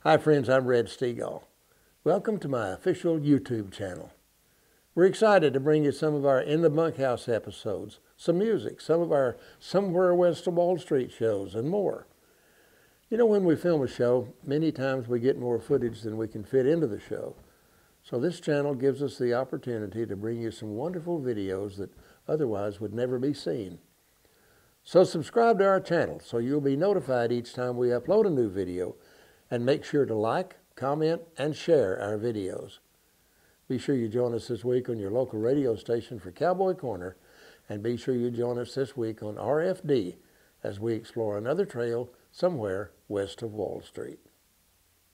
Hi friends, I'm Steagall. Welcome to my official YouTube channel. We're excited to bring you some of our In the Bunkhouse episodes, some music, some of our Somewhere West of Wall Street shows, and more. You know, when we film a show, many times we get more footage than we can fit into the show. So this channel gives us the opportunity to bring you some wonderful videos that otherwise would never be seen. So subscribe to our channel so you'll be notified each time we upload a new video, and make sure to like, comment, and share our videos. Be sure you join us this week on your local radio station for Cowboy Corner, and be sure you join us this week on RFD as we explore another trail somewhere west of Wall Street.